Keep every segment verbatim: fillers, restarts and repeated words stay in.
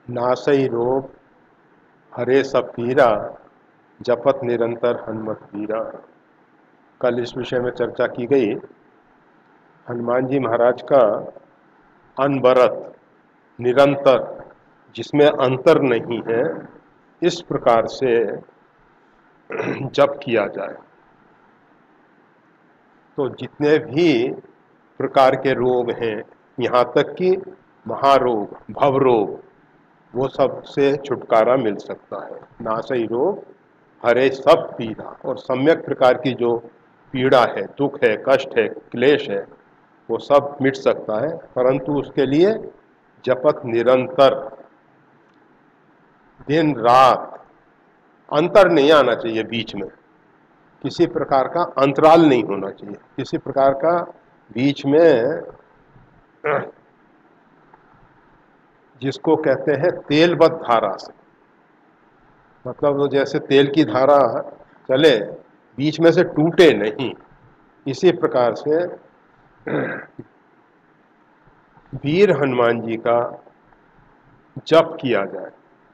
नासई रोग हरे सब पीरा, जपत निरंतर हनुमत पीरा। कल इस विषय में चर्चा की गई। हनुमान जी महाराज का अनवरत निरंतर, जिसमें अंतर नहीं है, इस प्रकार से जप किया जाए तो जितने भी प्रकार के रोग हैं, यहाँ तक कि महारोग, भवरोग, वो सब से छुटकारा मिल सकता है। नासई रोग हरे सब पीड़ा, और सम्यक प्रकार की जो पीड़ा है, दुख है, कष्ट है, क्लेश है, वो सब मिट सकता है, परंतु उसके लिए जपत निरंतर, दिन रात, अंतर नहीं आना चाहिए, बीच में किसी प्रकार का अंतराल नहीं होना चाहिए, किसी प्रकार का बीच में, जिसको कहते हैं तेलवत धारा से, मतलब वो जैसे तेल की धारा चले, बीच में से टूटे नहीं, इसी प्रकार से वीर हनुमान जी का जप किया जाए।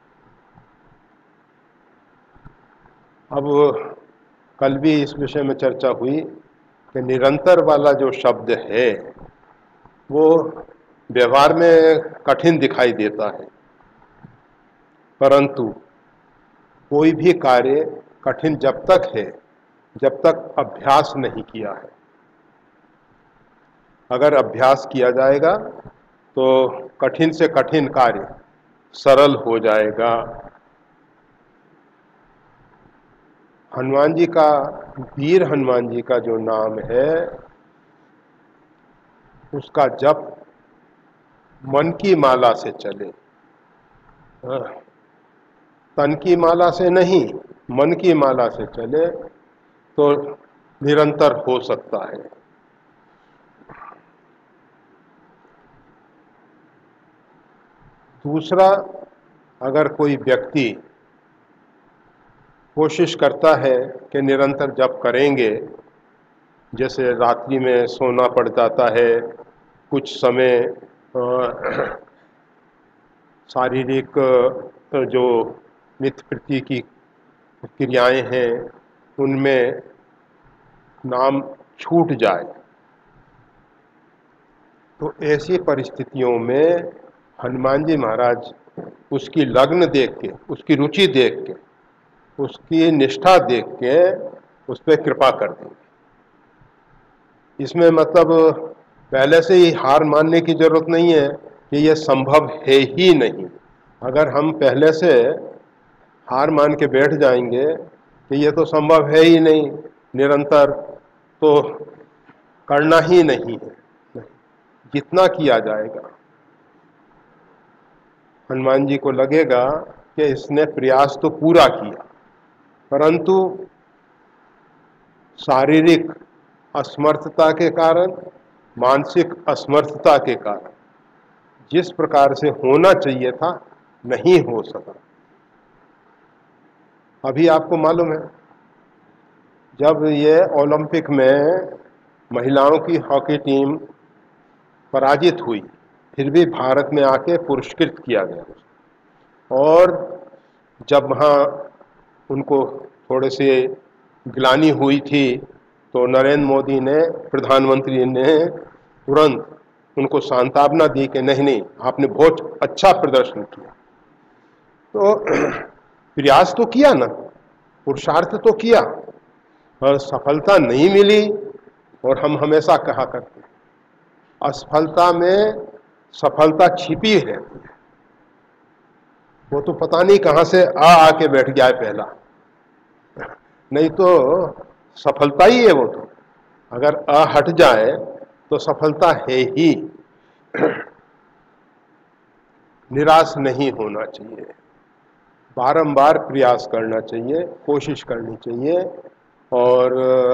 अब कल भी इस विषय में चर्चा हुई कि निरंतर वाला जो शब्द है वो व्यवहार में कठिन दिखाई देता है, परंतु कोई भी कार्य कठिन जब तक है जब तक अभ्यास नहीं किया है। अगर अभ्यास किया जाएगा तो कठिन से कठिन कार्य सरल हो जाएगा। हनुमान जी का, वीर हनुमान जी का जो नाम है, उसका जप मन की माला से चले, तन की माला से नहीं, मन की माला से चले तो निरंतर हो सकता है। दूसरा, अगर कोई व्यक्ति कोशिश करता है कि निरंतर जप करेंगे, जैसे रात्रि में सोना पड़ जाता है, कुछ समय शारीरिक जो नित्य प्रति की क्रियाएं हैं उनमें नाम छूट जाए, तो ऐसी परिस्थितियों में हनुमान जी महाराज उसकी लगन देख के, उसकी रुचि देख के, उसकी निष्ठा देख के उस पर कृपा कर देंगे। इसमें मतलब पहले से ही हार मानने की जरूरत नहीं है कि यह संभव है ही नहीं। अगर हम पहले से हार मान के बैठ जाएंगे कि यह तो संभव है ही नहीं, निरंतर तो करना ही नहीं है, जितना किया जाएगा हनुमान जी को लगेगा कि इसने प्रयास तो पूरा किया, परंतु शारीरिक असमर्थता के कारण, मानसिक असमर्थता के कारण जिस प्रकार से होना चाहिए था नहीं हो सका। अभी आपको मालूम है, जब ये ओलंपिक में महिलाओं की हॉकी टीम पराजित हुई, फिर भी भारत में आके पुरस्कृत किया गया, और जब वहाँ उनको थोड़े से गिलानी हुई थी तो नरेंद्र मोदी ने, प्रधानमंत्री ने तुरंत उनको सांत्वना दी कि नहीं नहीं, आपने बहुत अच्छा प्रदर्शन किया। तो प्रयास तो किया ना, पुरुषार्थ तो किया, और सफलता नहीं मिली। और हम हमेशा कहा करते हैं, असफलता में सफलता छिपी है, वो तो पता नहीं कहां से आ आके बैठ गया है पहला, नहीं तो सफलता ही है वो तो। अगर अ हट जाए तो सफलता है ही। निराश नहीं होना चाहिए, बारंबार प्रयास करना चाहिए, कोशिश करनी चाहिए, और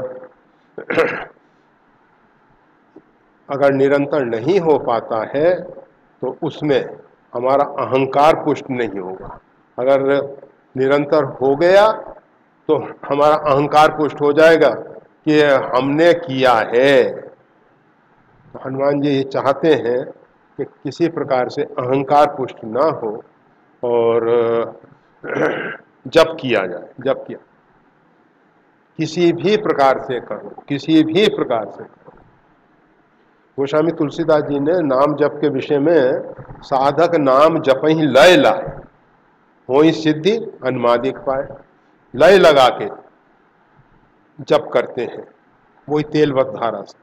अगर निरंतर नहीं हो पाता है तो उसमें हमारा अहंकार पुष्ट नहीं होगा। अगर निरंतर हो गया तो हमारा अहंकार पुष्ट हो जाएगा कि हमने किया है। तो हनुमान जी ये चाहते हैं कि किसी प्रकार से अहंकार पुष्ट ना हो, और जप किया जाए, जप किया किसी भी प्रकार से करो, किसी भी प्रकार से करो। गोस्वामी तुलसीदास जी ने नाम जप के विषय में साधक नाम जप ही लय लाए, हो ही सिद्धि अनुमादिक पाए। लय लगा के जप करते हैं, वही तेलवत धारा से।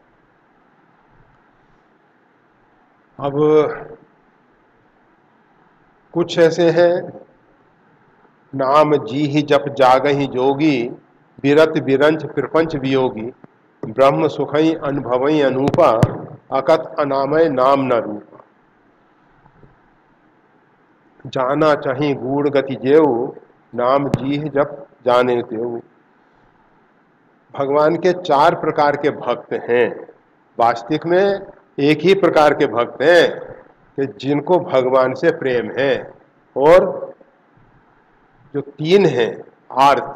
अब कुछ ऐसे हैं, नाम जी ही जप जाग ही जोगी, बिरत बिरंच प्रपंच वियोगी, ब्रह्म सुखई अनुभवई अनूपा, अकथ अनामय नाम न रूपा। जाना चाही गूढ़ गति जेऊ, नाम जी ही जप जाने तेऊ। भगवान के चार प्रकार के भक्त हैं। वास्तविक में एक ही प्रकार के भक्त हैं कि जिनको भगवान से प्रेम है, और जो तीन हैं आर्त,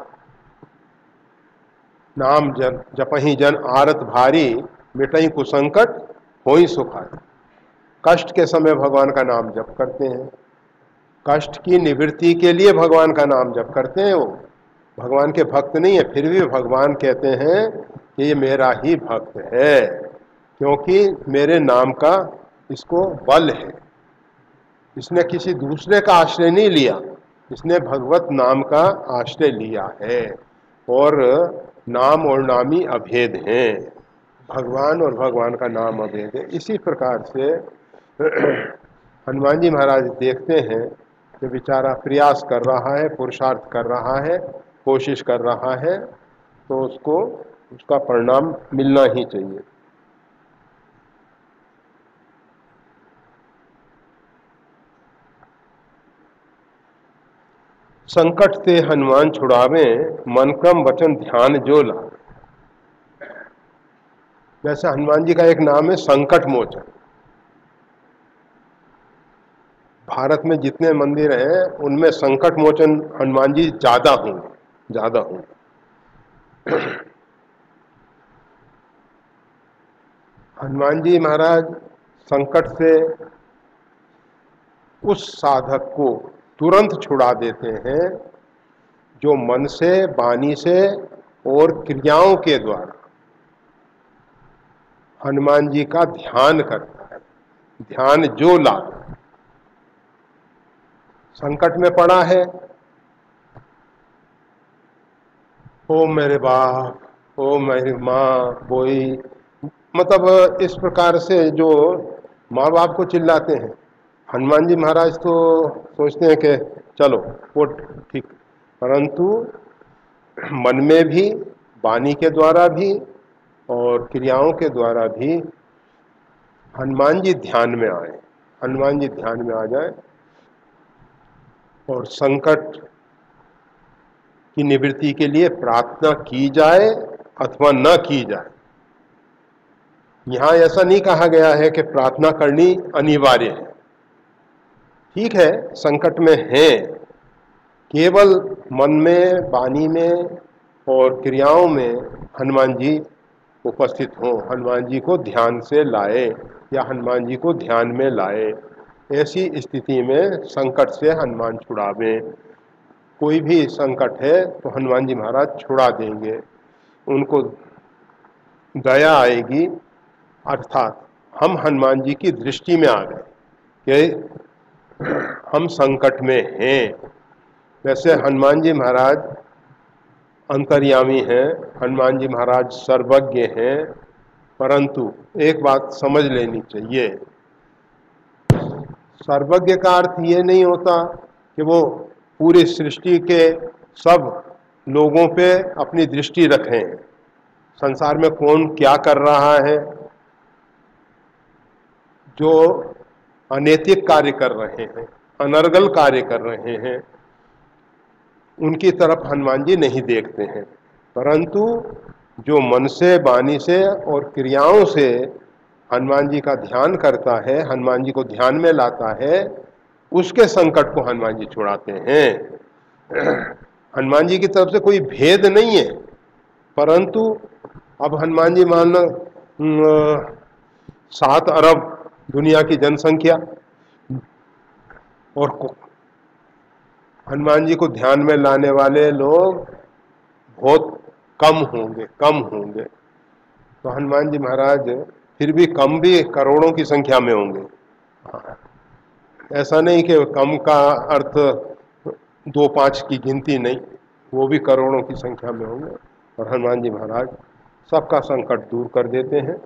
नाम जन जपहि जन आरत भारी, मिटई कुसंकट होई सुखारी। कष्ट के समय भगवान का नाम जप करते हैं, कष्ट की निवृत्ति के लिए भगवान का नाम जप करते हैं। वो भगवान के भक्त नहीं है, फिर भी भगवान कहते हैं कि ये मेरा ही भक्त है, क्योंकि मेरे नाम का इसको बल है। इसने किसी दूसरे का आश्रय नहीं लिया, इसने भगवत नाम का आश्रय लिया है। और नाम और नामी अभेद हैं, भगवान और भगवान का नाम अभेद है। इसी प्रकार से हनुमान जी महाराज देखते हैं कि बेचारा प्रयास कर रहा है, पुरुषार्थ कर रहा है, कोशिश कर रहा है, तो उसको उसका परिणाम मिलना ही चाहिए। संकट से हनुमान छुड़ावे, मन क्रम वचन ध्यान जो ला। वैसे हनुमान जी का एक नाम है संकट मोचन। भारत में जितने मंदिर हैं उनमें संकट मोचन हनुमान जी ज्यादा होंगे, ज्यादा होंगे। हनुमान जी महाराज संकट से उस साधक को तुरंत छुड़ा देते हैं जो मन से, वाणी से और क्रियाओं के द्वारा हनुमान जी का ध्यान करता है। ध्यान जो ला, संकट में पड़ा है, ओ मेरे बाप, ओ मेरी माँ, बोई, मतलब इस प्रकार से जो माँ बाप को चिल्लाते हैं, हनुमान जी महाराज तो सोचते हैं कि चलो वो ठीक, परंतु मन में भी, वाणी के द्वारा भी और क्रियाओं के द्वारा भी हनुमान जी ध्यान में आए, हनुमान जी ध्यान में आ जाए और संकट की निवृत्ति के लिए प्रार्थना की जाए अथवा न की जाए। यहाँ ऐसा नहीं कहा गया है कि प्रार्थना करनी अनिवार्य है। ठीक है, संकट में है, केवल मन में, वाणी में और क्रियाओं में हनुमान जी उपस्थित हों, हनुमान जी को ध्यान से लाए या हनुमान जी को ध्यान में लाए। ऐसी स्थिति में संकट से हनुमान छुड़ावें। कोई भी संकट है तो हनुमान जी महाराज छुड़ा देंगे, उनको दया आएगी, अर्थात हम हनुमान जी की दृष्टि में आ गए कि हम संकट में हैं। वैसे हनुमान जी महाराज अंतर्यामी हैं, हनुमान जी महाराज सर्वज्ञ हैं, परंतु एक बात समझ लेनी चाहिए, सर्वज्ञ का अर्थ ये नहीं होता कि वो पूरी सृष्टि के सब लोगों पे अपनी दृष्टि रखें। संसार में कौन क्या कर रहा है, जो अनैतिक कार्य कर रहे हैं, अनर्गल कार्य कर रहे हैं, उनकी तरफ हनुमान जी नहीं देखते हैं, परंतु जो मन से, वाणी से और क्रियाओं से हनुमान जी का ध्यान करता है, हनुमान जी को ध्यान में लाता है, उसके संकट को हनुमान जी छुड़ाते हैं। हनुमान जी की तरफ से कोई भेद नहीं है, परंतु अब हनुमान जी मान लो सात अरब दुनिया की जनसंख्या और हनुमान जी को ध्यान में लाने वाले लोग बहुत कम होंगे, कम होंगे। तो हनुमान जी महाराज फिर भी कम भी करोड़ों की संख्या में होंगे। ऐसा नहीं कि कम का अर्थ दो पांच की गिनती नहीं, वो भी करोड़ों की संख्या में होंगे। और हनुमान जी महाराज सबका संकट दूर कर देते हैं।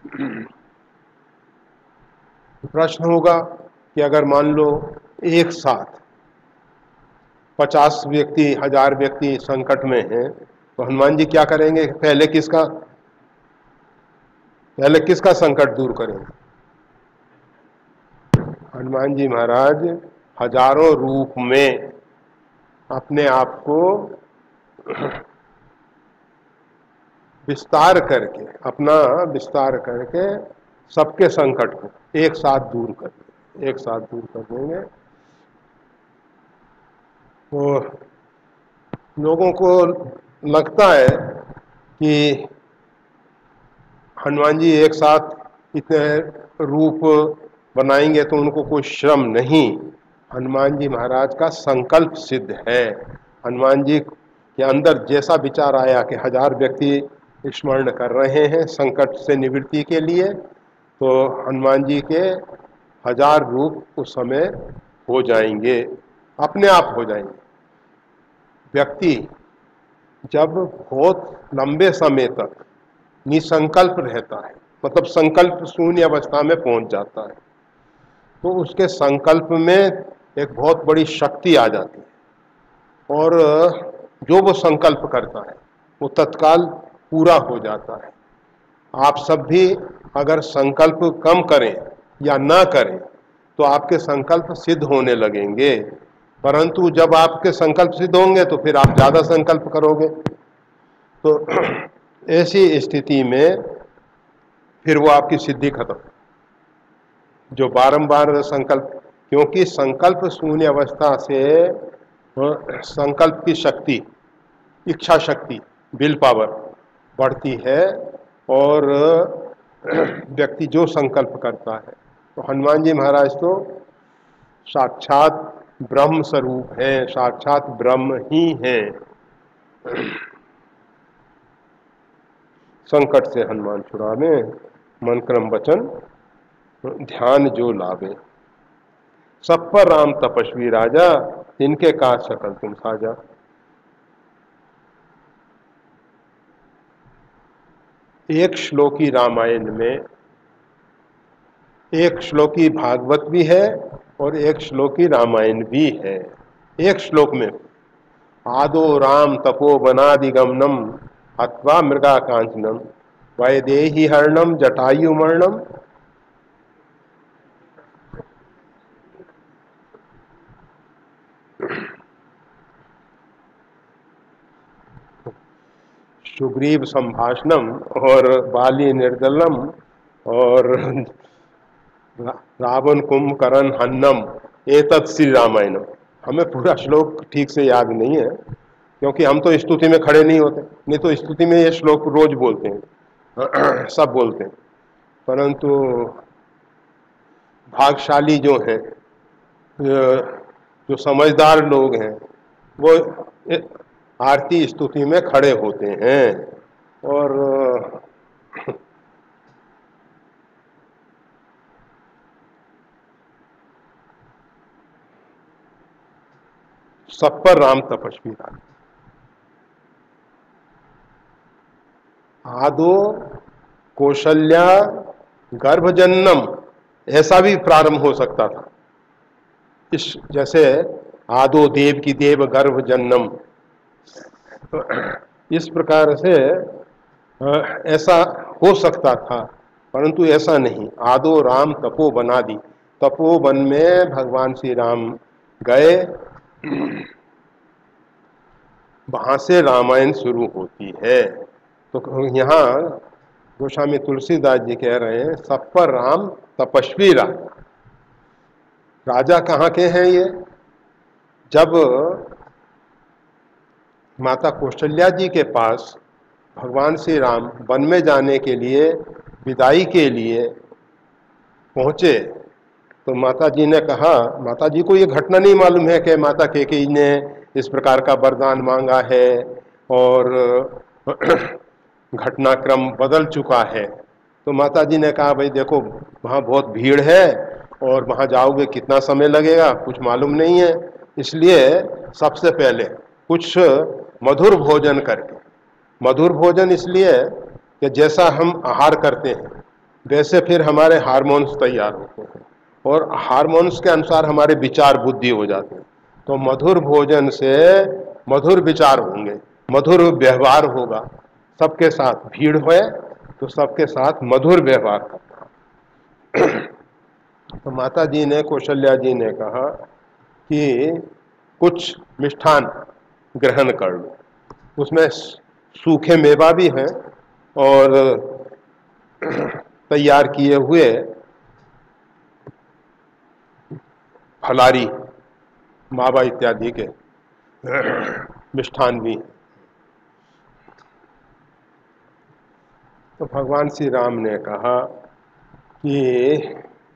प्रश्न होगा कि अगर मान लो एक साथ पचास व्यक्ति, हजार व्यक्ति संकट में हैं, तो हनुमान जी क्या करेंगे? पहले किसका पहले किसका संकट दूर करेंगे? हनुमान जी महाराज हजारों रूप में अपने आप को विस्तार करके, अपना विस्तार करके सबके संकट को एक साथ दूर कर एक साथ दूर कर देंगे। तो लोगों को लगता है कि हनुमान जी एक साथ इतने रूप बनाएंगे तो उनको कोई श्रम नहीं। हनुमान जी महाराज का संकल्प सिद्ध है। हनुमान जी के अंदर जैसा विचार आया कि हजार व्यक्ति स्मरण कर रहे हैं संकट से निवृत्ति के लिए, तो हनुमान जी के हजार रूप उस समय हो जाएंगे, अपने आप हो जाएंगे। व्यक्ति जब बहुत लंबे समय तक निसंकल्प रहता है, मतलब संकल्प शून्य अवस्था में पहुंच जाता है, तो उसके संकल्प में एक बहुत बड़ी शक्ति आ जाती है और जो वो संकल्प करता है वो तत्काल पूरा हो जाता है। आप सब भी अगर संकल्प कम करें या ना करें तो आपके संकल्प सिद्ध होने लगेंगे, परंतु जब आपके संकल्प सिद्ध होंगे तो फिर आप ज़्यादा संकल्प करोगे। तो ऐसी स्थिति में फिर वो आपकी सिद्धि खत्म, जो बारंबार संकल्प, क्योंकि संकल्प शून्य अवस्था से संकल्प की शक्ति, इच्छा शक्ति, विल पावर बढ़ती है और व्यक्ति जो संकल्प करता है। तो हनुमान जी महाराज तो साक्षात ब्रह्म स्वरूप हैं, साक्षात ब्रह्म ही हैं। संकट से हनुमान छुड़ावे, मन क्रम वचन ध्यान जो लावे। सब पर राम तपस्वी राजा, इनके काज सकल तुम साजा। एक श्लोकी रामायण में, एक श्लोकी भागवत भी है और एक श्लोकी रामायण भी है। एक श्लोक में आदो राम तपो वनादिगमनम अथवा मृगा कांचनम वैदेही हरणम जटायु मरणम सुग्रीव संभाषणम और बाली निर्दलम और रावण कुंभकर्ण हन्नम एतत् श्री रामायणम। हमें पूरा श्लोक ठीक से याद नहीं है क्योंकि हम तो स्तुति में खड़े नहीं होते, नहीं तो स्तुति में ये श्लोक रोज बोलते हैं, सब बोलते हैं। परंतु भागशाली जो हैं, जो समझदार लोग हैं, वो आरती स्तुति में खड़े होते हैं और सब पर राम तपस्वी राम। आदो कौशल्या गर्भजन्नम, ऐसा भी प्रारंभ हो सकता था। इस जैसे आदो देव की देव गर्भजन्नम, तो इस प्रकार से ऐसा हो सकता था, परंतु ऐसा नहीं। आदो राम तपो बना दी, तपोवन में भगवान श्री राम गए, वहां से रामायण शुरू होती है। तो यहाँ गोस्वामी तुलसीदास जी कह रहे हैं सब पर राम तपस्वी राजा। राजा कहाँ के हैं ये? जब माता कौशल्या जी के पास भगवान श्री राम वन में जाने के लिए, विदाई के लिए पहुँचे, तो माता जी ने कहा, माता जी को ये घटना नहीं मालूम है कि माता कैकेयी ने इस प्रकार का वरदान मांगा है और घटनाक्रम बदल चुका है। तो माता जी ने कहा, भाई देखो वहाँ बहुत भीड़ है और वहाँ जाओगे कितना समय लगेगा कुछ मालूम नहीं है, इसलिए सबसे पहले कुछ मधुर भोजन करके, मधुर भोजन इसलिए कि जैसा हम आहार करते हैं वैसे फिर हमारे हार्मोन्स तैयार होते हैं और हार्मोन्स के अनुसार हमारे विचार बुद्धि हो जाते हैं। तो मधुर भोजन से मधुर विचार होंगे, मधुर व्यवहार होगा, सबके साथ भीड़ है तो सबके साथ मधुर व्यवहार करना। तो माता जी ने, कौशल्या जी ने कहा कि कुछ मिष्ठान ग्रहण कर लो, उसमें सूखे मेवा भी हैं और तैयार किए हुए फलारी मावा इत्यादि के मिष्ठान भी। तो भगवान श्री राम ने कहा कि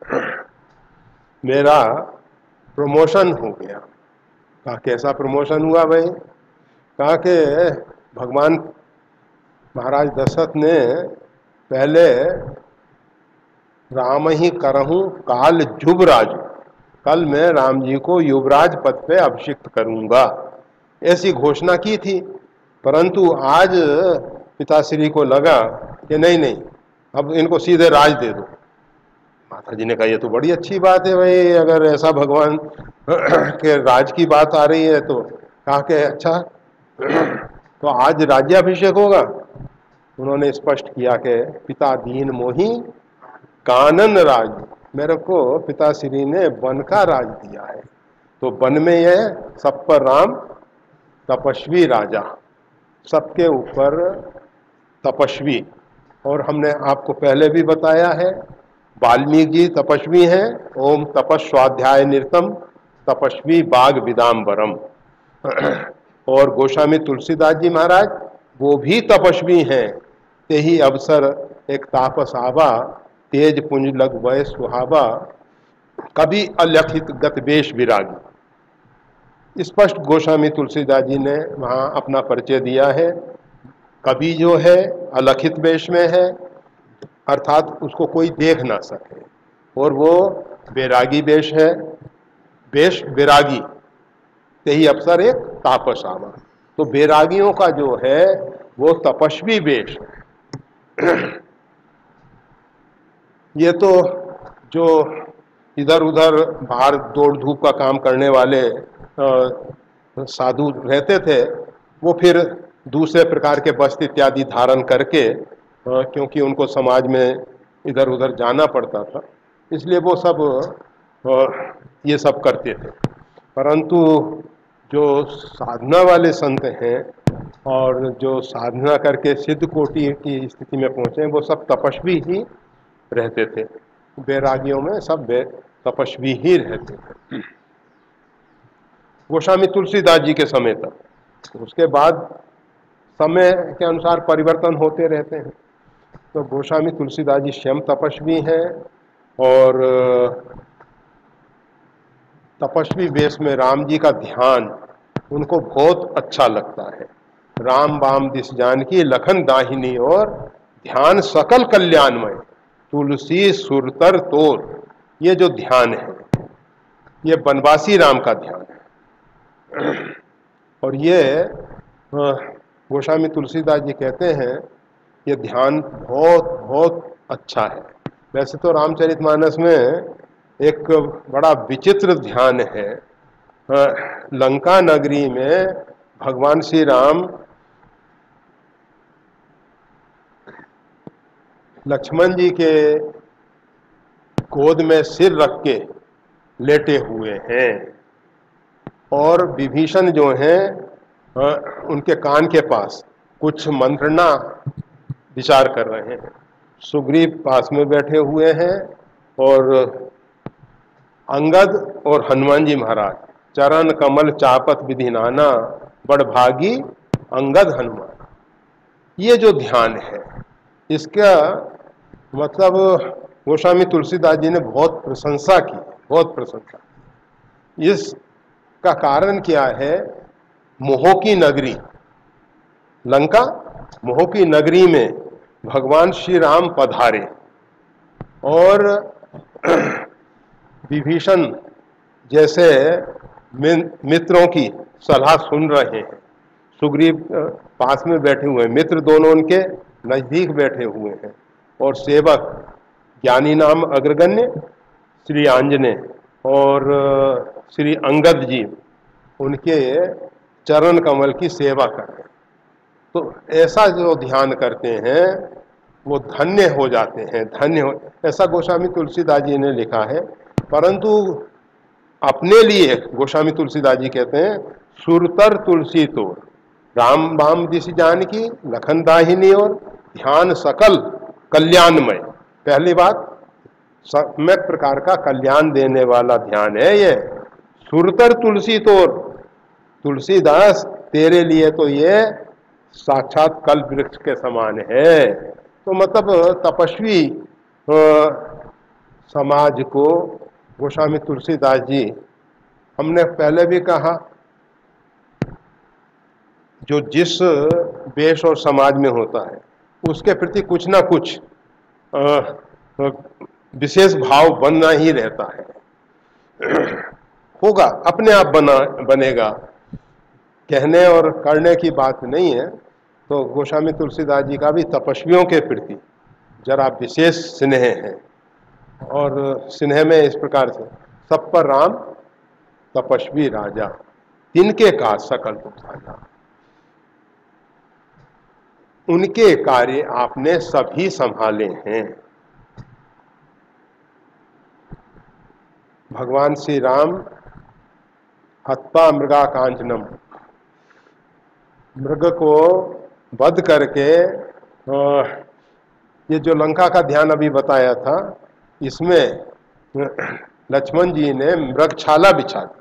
मेरा प्रमोशन हो गया। कहा कैसा प्रमोशन हुआ भाई? कहा कि भगवान महाराज दशरथ ने पहले राम ही करहूं काल जुबराज, कल मैं राम जी को युवराज पद पे अभिषिक्त करूंगा, ऐसी घोषणा की थी। परंतु आज पिताश्री को लगा कि नहीं नहीं अब इनको सीधे राज दे दो। माता जी ने कहा ये तो बड़ी अच्छी बात है भाई, अगर ऐसा भगवान के राज की बात आ रही है तो। कहा कि अच्छा तो आज राज्याभिषेक होगा। उन्होंने स्पष्ट किया कि पिता दीन मोही कानन राज, मेरे को पिताश्री ने वन का राज दिया है। तो वन में यह सब पर राम तपस्वी राजा, सबके ऊपर तपस्वी। और हमने आपको पहले भी बताया है, वाल्मीकि जी तपस्वी हैं, ओम तपस्वाध्याय निरतम तपस्वी बाग विदाम्बरम। और गोस्वामी तुलसीदास जी महाराज वो भी तपस्वी हैं। ते ही अवसर एक तापस आवा, तेज पुंज लग वय सुहावा, कभी अलखित गत वेश विरागी। स्पष्ट गोस्वामी तुलसीदास जी ने वहाँ अपना परिचय दिया है। कभी जो है अलखित वेश में है, अर्थात उसको कोई देख ना सके, और वो बैरागी वेश है, वेश बैरागी। यही अवसर एक तापस आवा, तो बैरागियों का जो है वो तपस्वी वेश है। ये तो जो इधर उधर बाहर दौड़ धूप का काम करने वाले साधु रहते थे, वो फिर दूसरे प्रकार के वस्त्र इत्यादि धारण करके, क्योंकि उनको समाज में इधर उधर जाना पड़ता था, इसलिए वो सब ये सब करते थे। परंतु जो साधना वाले संत हैं और जो साधना करके सिद्ध कोटि की स्थिति में पहुँचे हैं, वो सब तपस्वी ही रहते थे। बैरागियों में सब तपस्वी ही रहते थे, गोस्वामी तुलसीदास जी के समय तक। उसके बाद समय के अनुसार परिवर्तन होते रहते हैं। तो गोस्वामी तुलसीदास जी स्वयं तपस्वी हैं और तपस्वी वेश में राम जी का ध्यान उनको बहुत अच्छा लगता है। राम बाम दिस जानकी लखन दाहिनी और ध्यान सकल कल्याणमय, तुलसी सुरतर तोर। ये जो ध्यान है ये बनवासी राम का ध्यान है। और ये गोस्वामी तुलसीदास जी कहते हैं ये ध्यान बहुत बहुत अच्छा है। वैसे तो रामचरितमानस में एक बड़ा विचित्र ध्यान है। लंका नगरी में भगवान श्री राम लक्ष्मण जी के गोद में सिर रख के लेटे हुए हैं और विभीषण जो हैं उनके कान के पास कुछ मंत्रणा विचार कर रहे हैं। सुग्रीव पास में बैठे हुए हैं और अंगद और हनुमान जी महाराज चरण कमल चापत विधि नाना, बड़भागी अंगद हनुमान। ये जो ध्यान है इसका मतलब गोस्वामी तुलसीदास जी ने बहुत प्रशंसा की। बहुत प्रशंसा। इसका कारण क्या है? मोह की नगरी लंका, मोह की नगरी में भगवान श्री राम पधारे और विभीषण जैसे मित्रों की सलाह सुन रहे हैं। सुग्रीव पास में बैठे हुए हैं, मित्र दोनों उनके नजदीक बैठे हुए हैं, और सेवक ज्ञानी नाम अग्रगण्य श्री आंजनेय और श्री अंगद जी उनके चरण कमल की सेवा कर रहे हैं। तो ऐसा जो ध्यान करते हैं वो धन्य हो जाते हैं, धन्य हो, ऐसा गोस्वामी तुलसीदास जी ने लिखा है। परंतु अपने लिए गोस्वामी तुलसीदास जी कहते हैं, सुरतर तुलसी तो राम बाम दिश जान की लखन दाहिनी और ध्यान सकल कल्याणमय। पहली बात, सम्यक प्रकार का कल्याण देने वाला ध्यान है ये। सुरतर तुलसी तोर, तुलसीदास तेरे लिए तो ये साक्षात कल्प वृक्ष के समान है। तो मतलब तपस्वी समाज को गोस्वामी तुलसीदास जी, हमने पहले भी कहा, जो जिस देश और समाज में होता है उसके प्रति कुछ ना कुछ विशेष भाव बनना ही रहता है, होगा, अपने आप बना बनेगा, कहने और करने की बात नहीं है। तो गोस्वामी तुलसीदास जी का भी तपस्वियों के प्रति जरा विशेष स्नेह है, और स्नेह में इस प्रकार से, सब पर राम तपस्वी राजा, तिनके का सकल तुम साजा। उनके कार्य आपने सभी संभाले हैं। भगवान श्री राम हत्वा मृगा कांचनम, मृग को वध करके, ये जो लंका का ध्यान अभी बताया था, इसमें लक्ष्मण जी ने मृगछाला बिछा दी।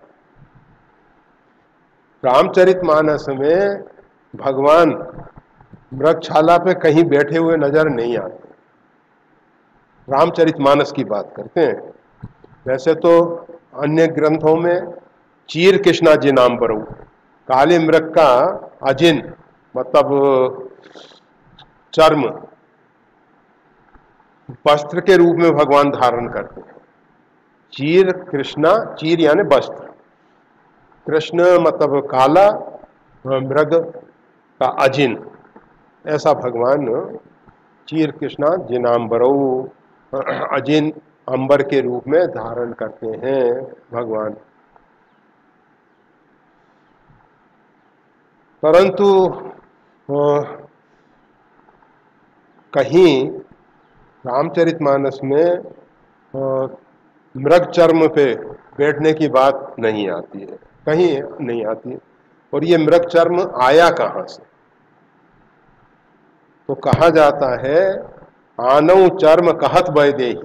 रामचरितमानस में भगवान मृगछाला पे कहीं बैठे हुए नजर नहीं आते। रामचरितमानस की बात करते हैं। वैसे तो अन्य ग्रंथों में चीर कृष्णा जी नाम पर काले मृग का अजिन मतलब चर्म वस्त्र के रूप में भगवान धारण करते हैं। चीर कृष्णा, चीर यानी वस्त्र, कृष्ण मतलब काला, मृग का अजिन, ऐसा भगवान चीर कृष्णा जिनाम्बरऊ, अजिन अंबर के रूप में धारण करते हैं भगवान। परंतु कहीं रामचरितमानस में मृग चर्म पे बैठने की बात नहीं आती है, कहीं नहीं आती। और ये मृग चर्म आया कहाँ से? तो कहा जाता है, आनव चर्म कहत वैदेही,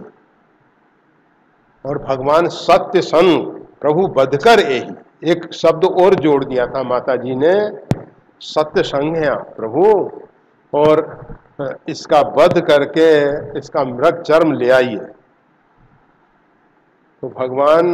और भगवान सत्य संग प्रभु बधकर एही, एक शब्द और जोड़ दिया था माता जी ने, सत्य संग है प्रभु, और इसका वध करके इसका मृग चर्म ले आइए। तो भगवान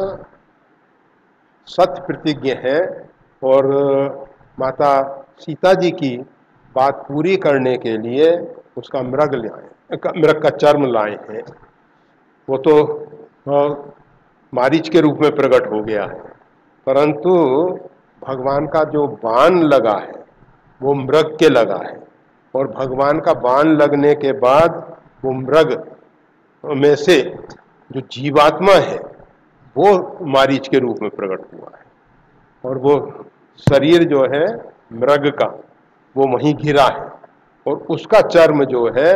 सत्य प्रतिज्ञ है, और माता सीता जी की बात पूरी करने के लिए उसका मृग ले आए, मृग का चर्म लाए हैं। वो तो मारीच के रूप में प्रकट हो गया है, परंतु भगवान का जो बाण लगा है वो मृग के लगा है, और भगवान का बाण लगने के बाद वो मृग में से जो जीवात्मा है वो मारीच के रूप में प्रकट हुआ है, और वो शरीर जो है मृग का वो वहीं गिरा है, और उसका चर्म जो है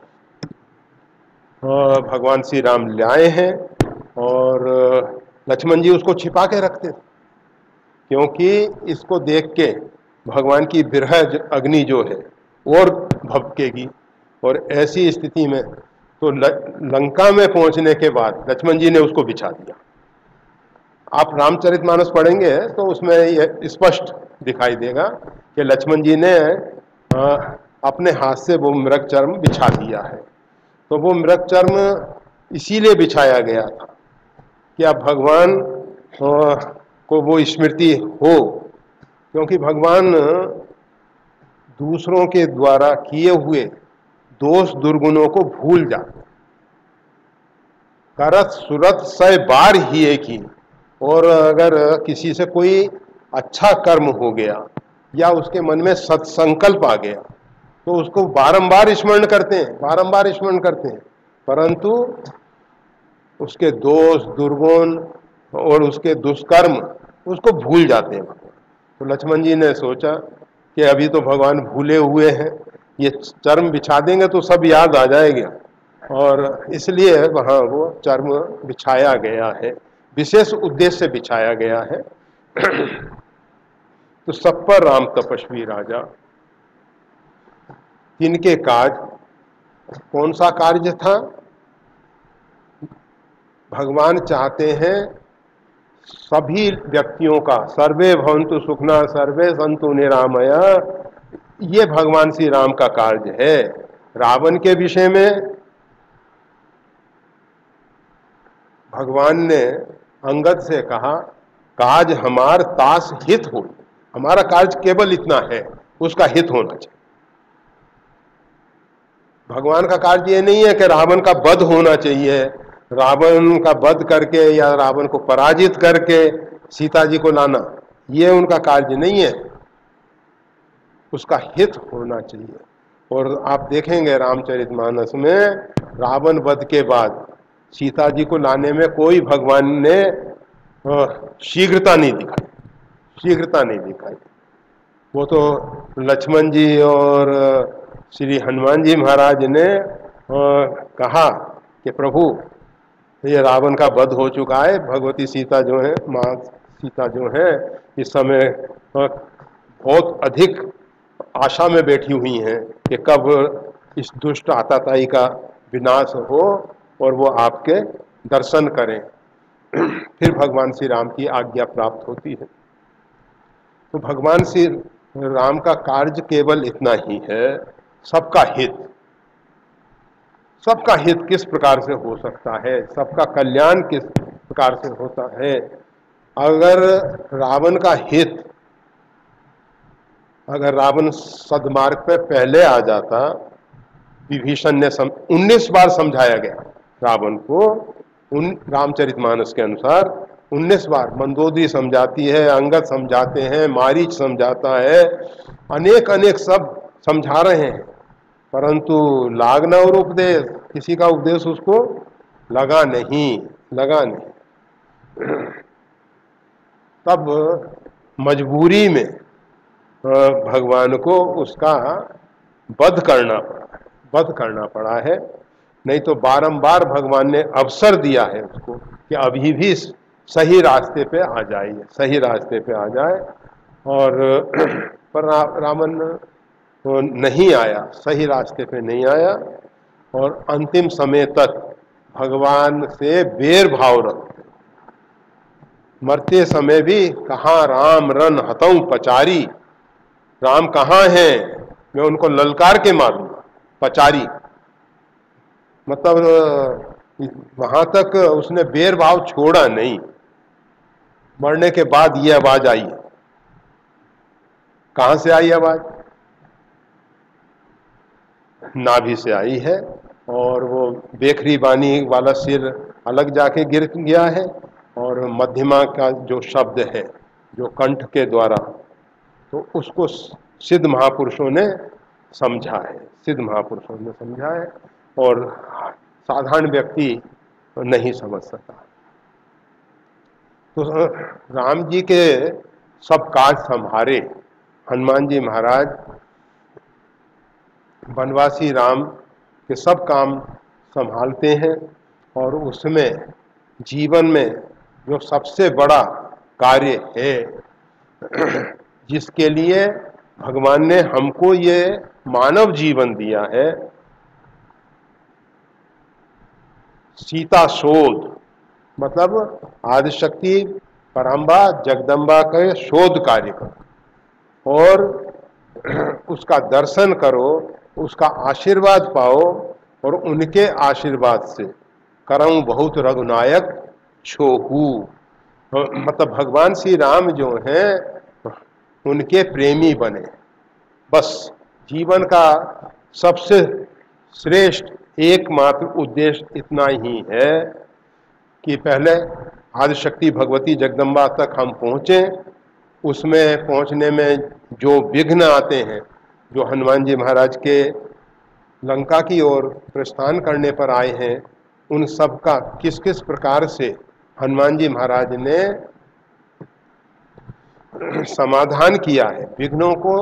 भगवान श्री राम लाए हैं, और लक्ष्मण जी उसको छिपा के रखते थे, क्योंकि इसको देख के भगवान की बिरह अग्नि जो है और भभकेगी, और ऐसी स्थिति में तो लंका में पहुंचने के बाद लक्ष्मण जी ने उसको बिछा दिया। आप रामचरितमानस पढ़ेंगे तो उसमें यह स्पष्ट दिखाई देगा कि लक्ष्मण जी ने अपने हाथ से वो मृग चर्म बिछा दिया है। तो वो मृग चर्म इसीलिए बिछाया गया था कि अब भगवान को वो स्मृति हो, क्योंकि भगवान दूसरों के द्वारा किए हुए दोष दुर्गुणों को भूल जाते। करत सुरत सै बार ही एक ही, और अगर किसी से कोई अच्छा कर्म हो गया या उसके मन में सत्संकल्प आ गया तो उसको बारंबार स्मरण करते हैं, बारंबार स्मरण करते हैं, परंतु उसके दोष दुर्गुण और उसके दुष्कर्म उसको भूल जाते हैं। तो लक्ष्मण जी ने सोचा कि अभी तो भगवान भूले हुए हैं, ये चर्म बिछा देंगे तो सब याद आ जाएगा, और इसलिए वहाँ वो चर्म बिछाया गया है, विशेष उद्देश्य से बिछाया गया है। तो सब पर राम तपस्वी राजा, इनके काज, कौन सा कार्य था? भगवान चाहते हैं सभी व्यक्तियों का सर्वे भवन्तु सुखना सर्वे सन्तु निरामया, ये भगवान श्री राम का कार्य है। रावण के विषय में भगवान ने अंगद से कहा, काज हमार तास हित हो, हमारा कार्य केवल इतना है, उसका हित होना चाहिए। भगवान का कार्य ये नहीं है कि रावण का वध होना चाहिए, रावण का वध करके या रावण को पराजित करके सीता जी को लाना, ये उनका कार्य नहीं है, उसका हित होना चाहिए। और आप देखेंगे रामचरितमानस में रावण वध के बाद सीता जी को लाने में कोई भगवान ने शीघ्रता नहीं दिखाई, शीघ्रता नहीं दिखाई। वो तो लक्ष्मण जी और श्री हनुमान जी महाराज ने कहा कि प्रभु ये रावण का वध हो चुका है, भगवती सीता जो है, माँ सीता जो है, इस समय बहुत अधिक आशा में बैठी हुई हैं कि कब इस दुष्ट आताताई का विनाश हो और वो आपके दर्शन करें। फिर भगवान श्री राम की आज्ञा प्राप्त होती है। तो भगवान श्री राम का कार्य केवल इतना ही है, सबका हित। सबका हित किस प्रकार से हो सकता है, सबका कल्याण किस प्रकार से होता है? अगर रावण का हित, अगर रावण सद्मार्ग पे पहले आ जाता, विभीषण ने सम, उन्नीस बार समझाया गया रावण को, उन रामचरितमानस के अनुसार उन्नीस बार मंदोदरी समझाती है, अंगद समझाते हैं, मारीच समझाता है, अनेक अनेक सब समझा रहे हैं, परंतु लागना और उपदेश, किसी का उपदेश उसको लगा नहीं, लगा नहीं। तब मजबूरी में भगवान को उसका वध करना पड़ा है, वध करना पड़ा है। नहीं तो बारंबार भगवान ने अवसर दिया है उसको कि अभी भी सही रास्ते पे आ जाइए, सही रास्ते पे आ जाए, और पर रावण तो नहीं आया, सही रास्ते पे नहीं आया, और अंतिम समय तक भगवान से बैर भाव रखते, मरते समय भी कहाँ राम रन हतऊ पचारी, राम कहाँ हैं, मैं उनको ललकार के मारूंगा, पचारी मतलब वहां तक उसने बैर भाव छोड़ा नहीं। मरने के बाद ये आवाज आई, कहां से आई आवाज? नाभि से आई है, और वो बेखरी बानी वाला सिर अलग जाके गिर गया है, और मध्यमा का जो शब्द है जो कंठ के द्वारा, तो उसको सिद्ध महापुरुषों ने समझा है, सिद्ध महापुरुषों ने समझा है, और साधारण व्यक्ति नहीं समझ सका। तो राम जी के सब काज संभारे हनुमान जी महाराज, वनवासी राम के सब काम संभालते हैं, और उसमें जीवन में जो सबसे बड़ा कार्य है, जिसके लिए भगवान ने हमको ये मानव जीवन दिया है, सीता शोध, मतलब आदिशक्ति पराम्बा जगदम्बा के शोध कार्य करो और उसका दर्शन करो, उसका आशीर्वाद पाओ, और उनके आशीर्वाद से करऊं बहुत रघुनायक छोहू, मतलब भगवान श्री राम जो हैं उनके प्रेमी बने। बस जीवन का सबसे श्रेष्ठ एकमात्र उद्देश्य इतना ही है कि पहले आदिशक्ति भगवती जगदम्बा तक हम पहुँचे। उसमें पहुँचने में जो विघ्न आते हैं, जो हनुमान जी महाराज के लंका की ओर प्रस्थान करने पर आए हैं, उन सब का किस किस प्रकार से हनुमान जी महाराज ने समाधान किया है, विघ्नों को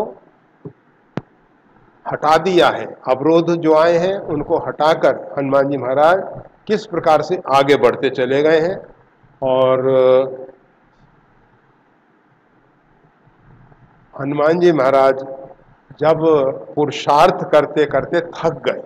हटा दिया है, अवरोध जो आए हैं उनको हटाकर हनुमान जी महाराज किस प्रकार से आगे बढ़ते चले गए हैं। और हनुमान जी महाराज जब पुरुषार्थ करते करते थक गए,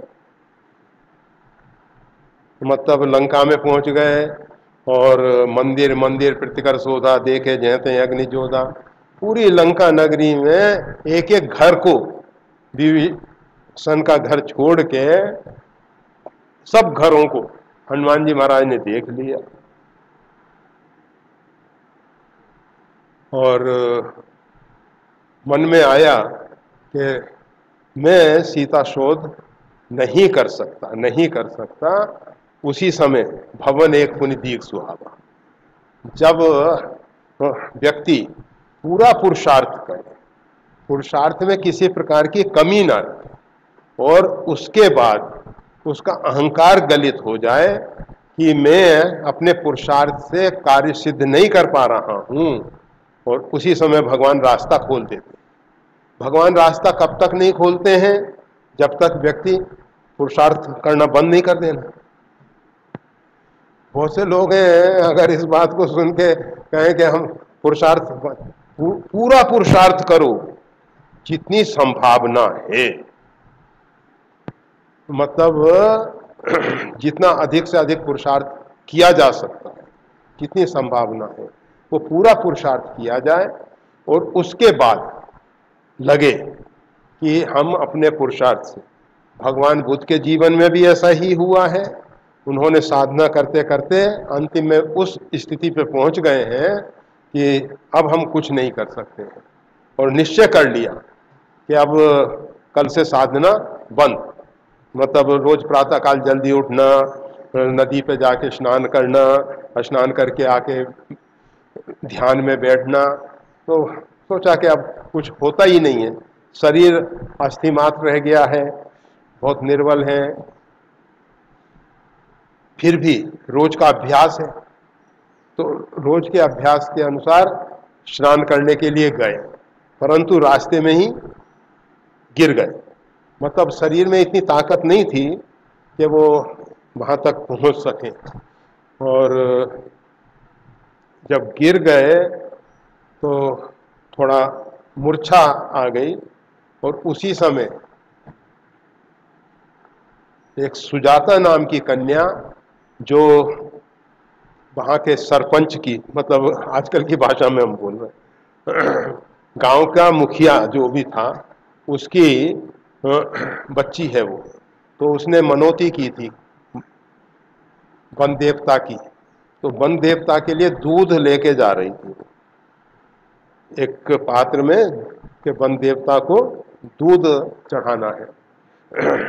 मतलब लंका में पहुंच गए और मंदिर मंदिर प्रतिकर शोधा, देखे जहते अग्नि जोधा, पूरी लंका नगरी में एक एक घर को, विभीषण का घर छोड़ के सब घरों को हनुमान जी महाराज ने देख लिया। और मन में आया कि मैं सीता शोध नहीं कर सकता, नहीं कर सकता। उसी समय भवन एक पुनि दीख सुहावा। जब व्यक्ति पूरा पुरुषार्थ करे, पुरुषार्थ में किसी प्रकार की कमी ना रहे, और उसके बाद उसका अहंकार गलित हो जाए कि मैं अपने पुरुषार्थ से कार्य सिद्ध नहीं कर पा रहा हूं, और उसी समय भगवान रास्ता खोल देते। भगवान रास्ता कब तक नहीं खोलते हैं? जब तक व्यक्ति पुरुषार्थ करना बंद नहीं कर देना। बहुत से लोग हैं, अगर इस बात को सुन के कहें कि हम पुरुषार्थ, पूरा पुरुषार्थ करो जितनी संभावना है, मतलब जितना अधिक से अधिक पुरुषार्थ किया जा सकता है, जितनी संभावना है वो पूरा पुरुषार्थ किया जाए, और उसके बाद लगे कि हम अपने पुरुषार्थ से, भगवान बुद्ध के जीवन में भी ऐसा ही हुआ है। उन्होंने साधना करते करते अंतिम में उस स्थिति पे पहुंच गए हैं कि अब हम कुछ नहीं कर सकते हैं, और निश्चय कर लिया कि अब कल से साधना बंद। मतलब रोज प्रातः काल जल्दी उठना, नदी पे जाके स्नान करना, स्नान करके आके ध्यान में बैठना। तो सोचा कि अब कुछ होता ही नहीं है, शरीर अस्थि मात्र रह गया है, बहुत निर्बल है। फिर भी रोज का अभ्यास है, तो रोज के अभ्यास के अनुसार स्नान करने के लिए गए, परंतु रास्ते में ही गिर गए। मतलब शरीर में इतनी ताकत नहीं थी कि वो वहां तक पहुंच सके, और जब गिर गए तो थोड़ा मूर्छा आ गई, और उसी समय एक सुजाता नाम की कन्या, जो वहाँ के सरपंच की, मतलब आजकल की भाषा में हम बोल रहे, गांव का मुखिया जो भी था, उसकी बच्ची है वो। तो उसने मनौती की थी वन देवता की, तो वन देवता के लिए दूध लेके जा रही थी एक पात्र में, कि वन देवता को दूध चढ़ाना है।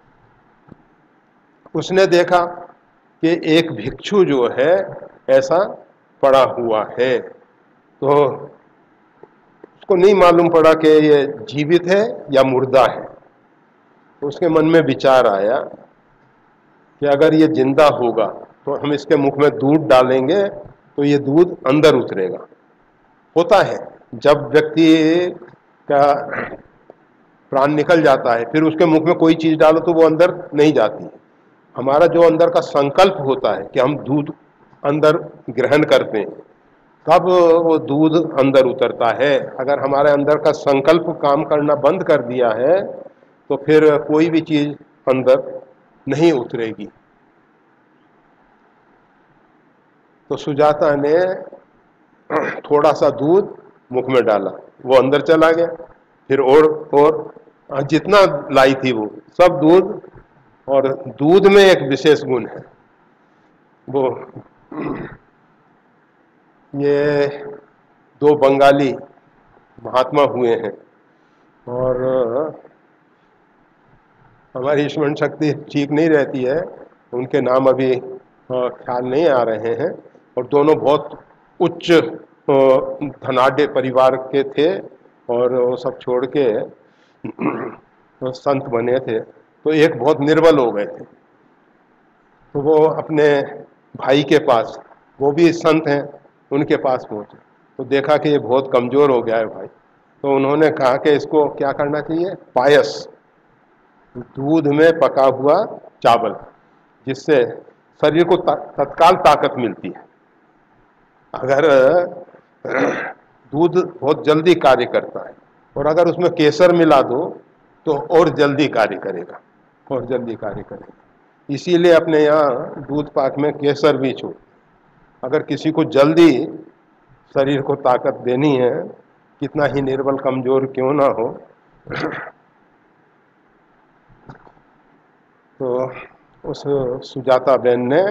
उसने देखा कि एक भिक्षु जो है ऐसा पड़ा हुआ है, तो उसको नहीं मालूम पड़ा कि ये जीवित है या मुर्दा है। तो उसके मन में विचार आया कि अगर ये जिंदा होगा तो हम इसके मुख में दूध डालेंगे तो ये दूध अंदर उतरेगा। होता है जब व्यक्ति का प्राण निकल जाता है, फिर उसके मुख में कोई चीज डालो तो वो अंदर नहीं जाती। हमारा जो अंदर का संकल्प होता है कि हम दूध अंदर ग्रहण करते हैं, तब वो दूध अंदर उतरता है। अगर हमारे अंदर का संकल्प काम करना बंद कर दिया है तो फिर कोई भी चीज अंदर नहीं उतरेगी। तो सुजाता ने थोड़ा सा दूध मुख में डाला, वो अंदर चला गया, फिर और और जितना लाई थी वो सब दूध। और दूध में एक विशेष गुण है, वो ये दो बंगाली महात्मा हुए हैं और हमारी स्मरण शक्ति ठीक नहीं रहती है, उनके नाम अभी ख्याल नहीं आ रहे हैं। और दोनों बहुत उच्च धनाढ्य परिवार के थे और वो सब छोड़ के तो संत बने थे। तो एक बहुत निर्बल हो गए थे, तो वो अपने भाई के पास, वो भी संत हैं, उनके पास पहुंचे तो देखा कि ये बहुत कमज़ोर हो गया है भाई। तो उन्होंने कहा कि इसको क्या करना चाहिए, पायस, दूध में पका हुआ चावल, जिससे शरीर को तत्काल ताकत मिलती है। अगर दूध बहुत जल्दी कार्य करता है और अगर उसमें केसर मिला दो तो और जल्दी कार्य करेगा, और जल्दी कार्य करेगा। इसीलिए अपने यहाँ दूध पाक में केसर भी छो। अगर किसी को जल्दी शरीर को ताकत देनी है, कितना ही निर्बल कमजोर क्यों ना हो, तो उस सुजाता बेन ने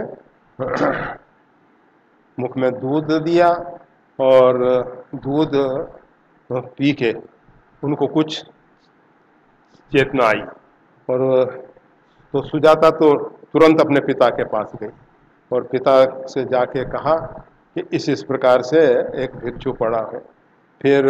मुख में दूध दिया और दूध पी के उनको कुछ चेतना आई। और तो सुजाता तो तुरंत अपने पिता के पास गई और पिता से जाके कहा कि इस इस प्रकार से एक भिक्षु पड़ा है। फिर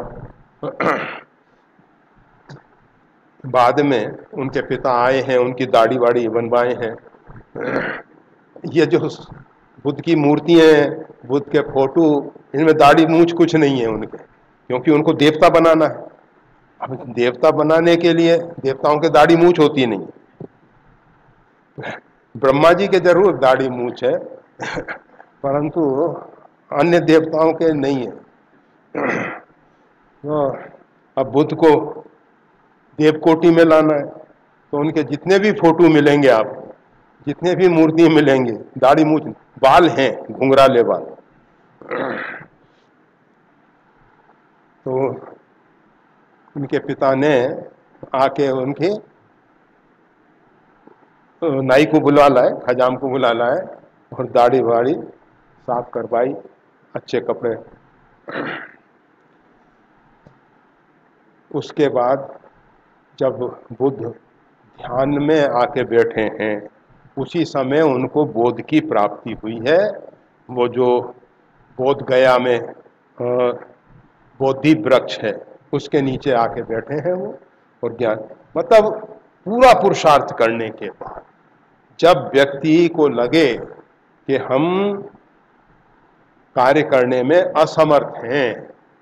बाद में उनके पिता आए हैं, उनकी दाढ़ी वाड़ी बनवाए हैं। ये जो बुद्ध की मूर्ति हैं, बुद्ध के फोटो, इनमें दाढ़ी मूछ कुछ नहीं है उनके, क्योंकि उनको देवता बनाना है। अब देवता बनाने के लिए देवताओं के दाढ़ी मूछ होती नहीं। ब्रह्मा जी के जरूर दाढ़ी मूछ है, परंतु अन्य देवताओं के नहीं है। तो अब बुद्ध को देवकोटि में लाना है, तो उनके जितने भी फोटो मिलेंगे, आप जितने भी मूर्ति मिलेंगे, दाढ़ी मूछ, बाल हैं घुंघराले बाल। तो उनके पिता ने आके उनके नाई को बुला लाए, खजाम को बुला लाए और दाढ़ी वाड़ी साफ करवाई, अच्छे कपड़े। उसके बाद जब बुद्ध ध्यान में आके बैठे हैं, उसी समय उनको बोध की प्राप्ति हुई है। वो जो बोध गया में बोधि वृक्ष है, उसके नीचे आके बैठे हैं वो, और ज्ञान मतलब पूरा पुरुषार्थ करने के बाद जब व्यक्ति को लगे कि हम कार्य करने में असमर्थ हैं,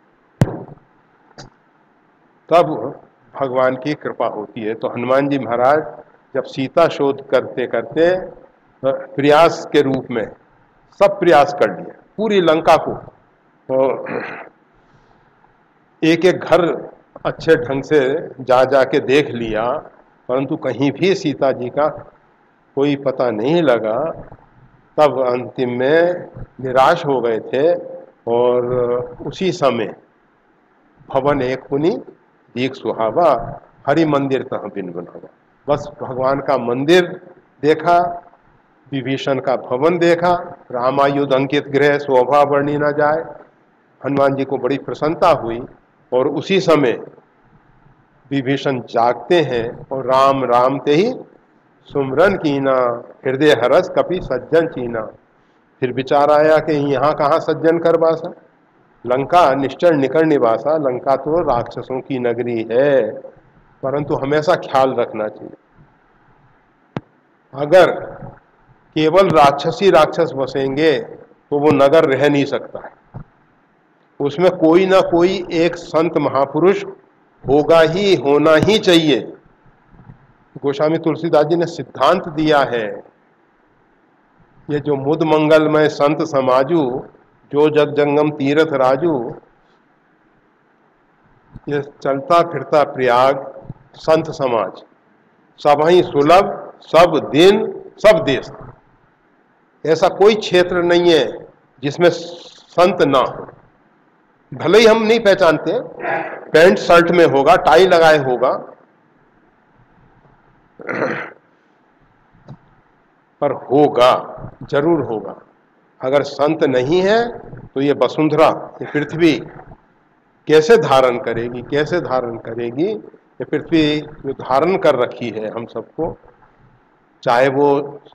तब भगवान की कृपा होती है। तो हनुमान जी महाराज जब सीता शोध करते करते प्रयास के रूप में सब प्रयास कर लिए, पूरी लंका को, तो एक एक घर अच्छे ढंग से जा जा के देख लिया, परंतु कहीं भी सीता जी का कोई पता नहीं लगा। तब अंतिम में निराश हो गए थे और उसी समय भवन एक पुनि दीख सुहावा, हरि मंदिर तह बिन बनावा। बस भगवान का मंदिर देखा, विभीषण का भवन देखा, रामायुध अंकित गृह शोभा वर्णी न जाए। हनुमान जी को बड़ी प्रसन्नता हुई और उसी समय विभीषण जागते हैं और राम राम ते ही सुमरन कीना, हृदय हरस कपि सज्जन चीना। फिर विचार आया कि यहाँ कहाँ सज्जन कर बासा, लंका निश्चर निकर निवासा। लंका तो राक्षसों की नगरी है, परंतु हमेशा ख्याल रखना चाहिए, अगर केवल राक्षसी राक्षस बसेंगे तो वो नगर रह नहीं सकता है। उसमें कोई ना कोई एक संत महापुरुष होगा ही, होना ही चाहिए। गोस्वामी तुलसीदास जी ने सिद्धांत दिया है, ये जो मुद मंगलमय संत समाजू, जो जग जंगम तीर्थ राजू। ये चलता फिरता प्रयाग संत समाज, सब ही सुलभ, सब दिन, सब देश। ऐसा कोई क्षेत्र नहीं है जिसमें संत ना हो। भले ही हम नहीं पहचानते, पैंट शर्ट में होगा, टाई लगाए होगा, पर होगा, जरूर होगा। अगर संत नहीं है तो ये वसुंधरा, ये पृथ्वी कैसे धारण करेगी, कैसे धारण करेगी? ये पृथ्वी जो धारण कर रखी है हम सबको, चाहे वो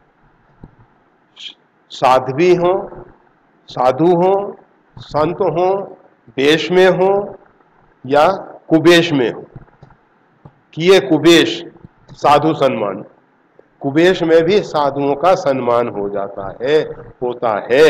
साध्वी हो, साधु हो, संत हो, देश में हो या कुबेश में हो, कि ये कुबेश साधु सम्मान, कुबेश में भी साधुओं का सम्मान हो जाता है, होता है।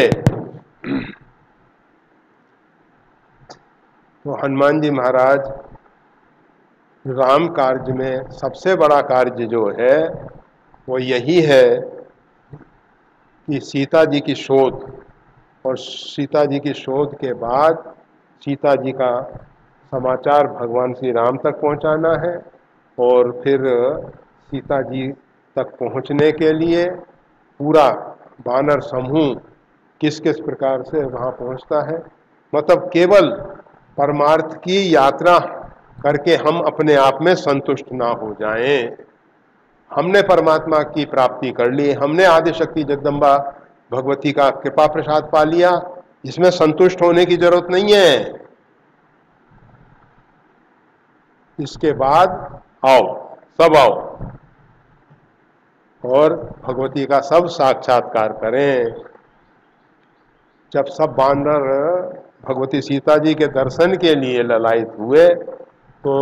तो हनुमान जी महाराज राम कार्य में सबसे बड़ा कार्य जो है वो यही है कि सीता जी की शोध, और सीता जी की शोध के बाद सीता जी का समाचार भगवान श्री राम तक पहुंचाना है, और फिर सीता जी तक पहुंचने के लिए पूरा वानर समूह किस किस प्रकार से वहां पहुंचता है। मतलब केवल परमार्थ की यात्रा करके हम अपने आप में संतुष्ट ना हो जाएं। हमने परमात्मा की प्राप्ति कर ली, हमने आदि शक्ति जगदम्बा भगवती का कृपा प्रसाद पा लिया, इसमें संतुष्ट होने की जरूरत नहीं है। इसके बाद आओ, सब आओ और भगवती का सब साक्षात्कार करें। जब सब वानर भगवती सीता जी के दर्शन के लिए ललायित हुए तो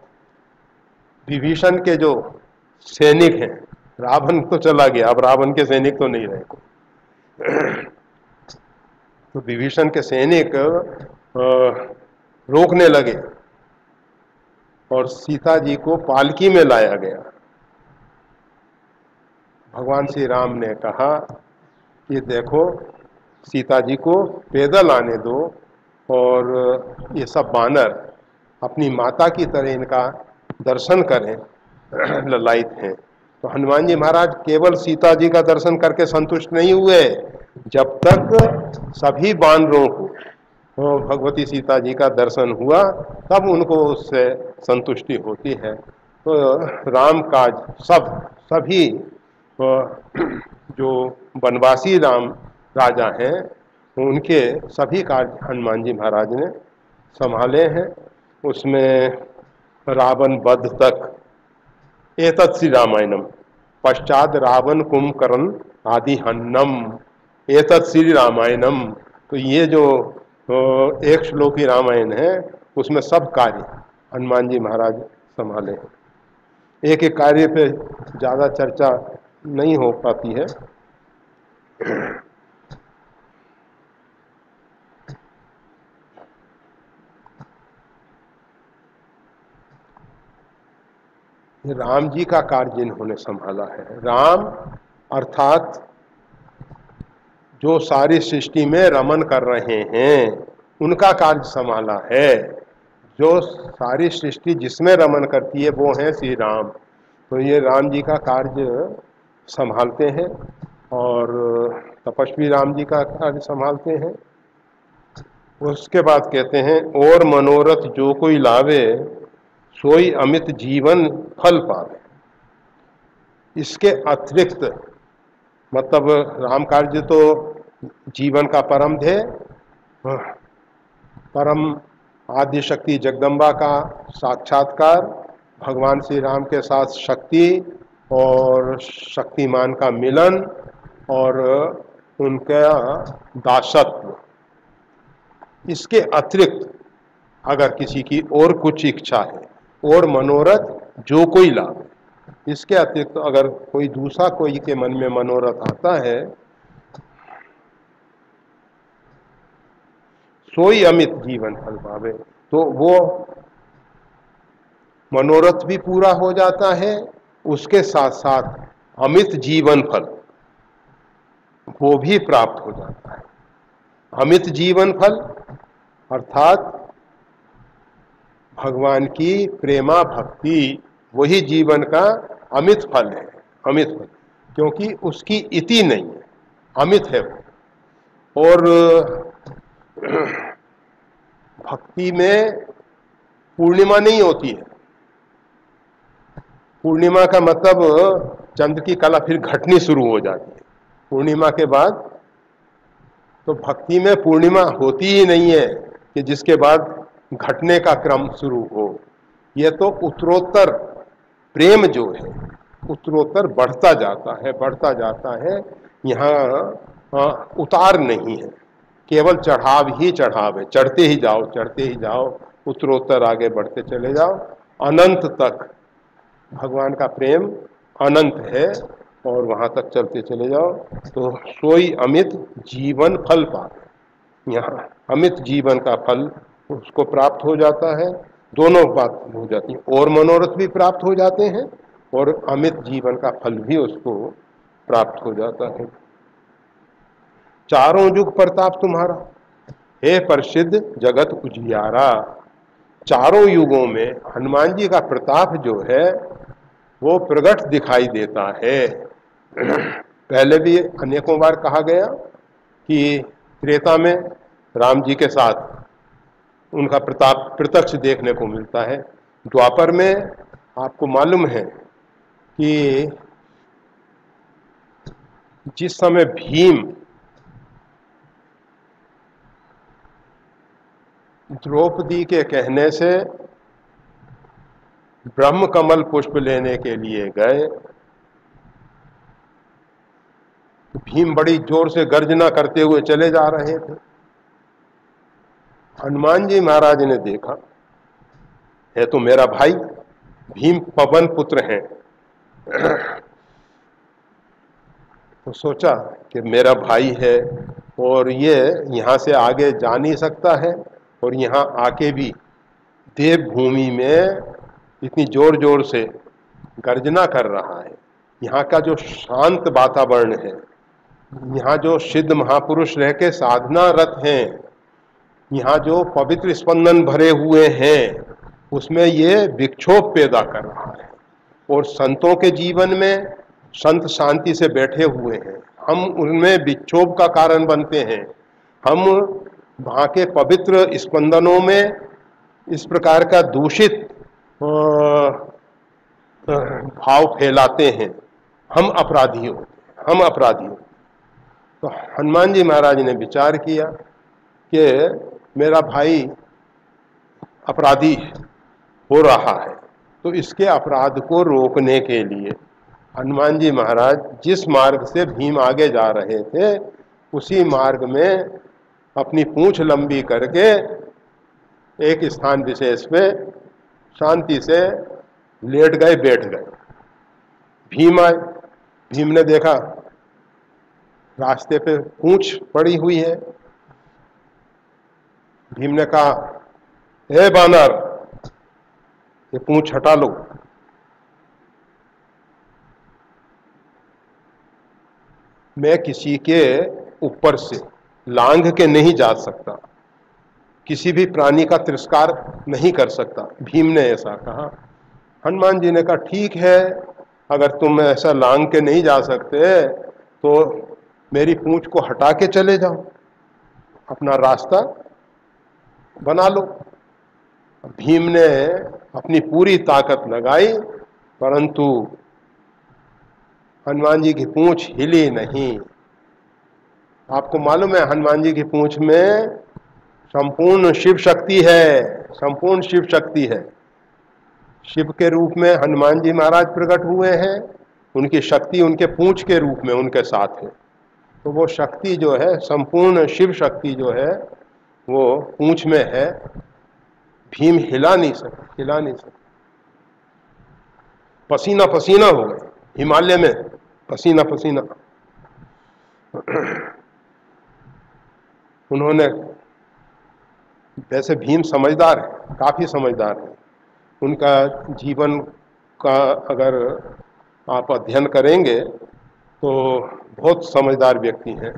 विभीषण के जो सैनिक हैं, रावण तो चला गया, अब रावण के सैनिक तो नहीं रहे, तो विभीषण के सैनिक रोकने लगे और सीता जी को पालकी में लाया गया। भगवान श्री राम ने कहा कि देखो सीता जी को पैदल आने दो, और ये सब वानर अपनी माता की तरह इनका दर्शन करें, ललायित हैं। तो हनुमान जी महाराज केवल सीता जी का दर्शन करके संतुष्ट नहीं हुए, जब तक सभी वानरों को तो भगवती सीता जी का दर्शन हुआ तब उनको उससे संतुष्टि होती है। तो राम काज सब सभी जो वनवासी राम राजा हैं उनके सभी कार्य हनुमान जी महाराज ने संभाले हैं। उसमें रावण वध तक एतत् श्री रामायणम पश्चात रावण कुंभकर्ण आदि हन्नम एतत् श्री रामायणम। तो ये जो एक श्लोकी रामायण है उसमें सब कार्य हनुमान जी महाराज संभाले हैं। एक एक कार्य पे ज़्यादा चर्चा नहीं हो पाती है। राम जी का कार्य इन्होंने संभाला है। राम अर्थात जो सारी सृष्टि में रमन कर रहे हैं उनका कार्य संभाला है। जो सारी सृष्टि जिसमें रमन करती है वो है श्री राम। तो ये राम जी का कार्य संभालते हैं और तपस्वी राम जी का कार्य संभालते हैं। उसके बाद कहते हैं और मनोरथ जो कोई लावे सोई अमित जीवन फल पावे। इसके अतिरिक्त मतलब राम कार्य तो जीवन का परम ध्येय, परम आदि शक्ति जगदम्बा का साक्षात्कार, भगवान श्री राम के साथ शक्ति और शक्तिमान का मिलन और उनका दासत्व। इसके अतिरिक्त अगर किसी की और कुछ इच्छा है और मनोरथ जो कोई लाभ, इसके अतिरिक्त तो अगर कोई दूसरा कोई के मन में मनोरथ आता है सोई अमित जीवन फल पावे, तो वो मनोरथ भी पूरा हो जाता है, उसके साथ साथ अमित जीवन फल वो भी प्राप्त हो जाता है। अमित जीवन फल अर्थात भगवान की प्रेमा भक्ति वही जीवन का अमित फल है। अमित फल क्योंकि उसकी इति नहीं है, अमित है वो। और भक्ति में पूर्णिमा नहीं होती है। पूर्णिमा का मतलब चंद्र की कला फिर घटनी शुरू हो जाती है। पूर्णिमा के बाद तो भक्ति में पूर्णिमा होती ही नहीं है कि जिसके बाद घटने का क्रम शुरू हो। यह तो उत्तरोत्तर प्रेम जो है उत्तरोत्तर बढ़ता जाता है बढ़ता जाता है। यहाँ उतार नहीं है, केवल चढ़ाव ही चढ़ाव है। चढ़ते ही जाओ चढ़ते ही जाओ, उत्तरोत्तर आगे बढ़ते चले जाओ, अनंत तक भगवान का प्रेम अनंत है और वहाँ तक चलते चले जाओ तो सोई अमित जीवन फल पाते। यहाँ अमित जीवन का फल उसको प्राप्त हो जाता है। दोनों बात हो जाती है, और मनोरथ भी प्राप्त हो जाते हैं और अमित जीवन का फल भी उसको प्राप्त हो जाता है। चारों युग प्रताप तुम्हारा, हे प्रसिद्ध जगत उजियारा। चारों युगों में हनुमान जी का प्रताप जो है वो प्रकट दिखाई देता है। पहले भी अनेकों बार कहा गया कि त्रेता में राम जी के साथ उनका प्रताप प्रत्यक्ष देखने को मिलता है। द्वापर में आपको मालूम है कि जिस समय भीम द्रौपदी के कहने से ब्रह्म कमल पुष्प लेने के लिए गए, भीम बड़ी जोर से गर्जना करते हुए चले जा रहे थे। हनुमान जी महाराज ने देखा है तो मेरा भाई भीम पवन पुत्र हैं, तो सोचा कि मेरा भाई है और ये यहाँ से आगे जा नहीं सकता है और यहाँ आके भी देवभूमि में इतनी जोर जोर से गर्जना कर रहा है। यहाँ का जो शांत वातावरण है, यहाँ जो सिद्ध महापुरुष रह के साधना रत हैं, यहाँ जो पवित्र स्पंदन भरे हुए हैं, उसमें ये विक्षोभ पैदा कर रहा है। और संतों के जीवन में संत शांति से बैठे हुए हैं, हम उनमें विक्षोभ का कारण बनते हैं। हम वहाँ के पवित्र स्पंदनों में इस प्रकार का दूषित भाव फैलाते हैं, हम अपराधी होते हम अपराधी होते तो हनुमान जी महाराज ने विचार किया कि मेरा भाई अपराधी हो रहा है, तो इसके अपराध को रोकने के लिए हनुमान जी महाराज जिस मार्ग से भीम आगे जा रहे थे उसी मार्ग में अपनी पूंछ लंबी करके एक स्थान विशेष पे शांति से लेट गए, बैठ गए। भीम आए, भीम ने देखा रास्ते पे पूंछ पड़ी हुई है। भीम ने कहा, हे बानर, ये पूंछ हटा लो। मैं किसी के ऊपर से लांघ के नहीं जा सकता, किसी भी प्राणी का तिरस्कार नहीं कर सकता। भीम ने ऐसा कहा। हनुमान जी ने कहा, ठीक है, अगर तुम ऐसा लांघ के नहीं जा सकते तो मेरी पूंछ को हटा के चले जाओ, अपना रास्ता बना लो। भीम ने अपनी पूरी ताकत लगाई, परंतु हनुमान जी की पूंछ हिली नहीं। आपको मालूम है हनुमान जी की पूंछ में संपूर्ण शिव शक्ति है, संपूर्ण शिव शक्ति है। शिव के रूप में हनुमान जी महाराज प्रकट हुए हैं, उनकी शक्ति उनके पूंछ के रूप में उनके साथ है। तो वो शक्ति जो है, संपूर्ण शिव शक्ति जो है, वो पूंछ में है। भीम हिला नहीं सकते, हिला नहीं सकते। पसीना पसीना हो गए, हिमालय में पसीना पसीना। उन्होंने, वैसे भीम समझदार है, काफी समझदार है। उनका जीवन का अगर आप अध्ययन करेंगे तो बहुत समझदार व्यक्ति हैं।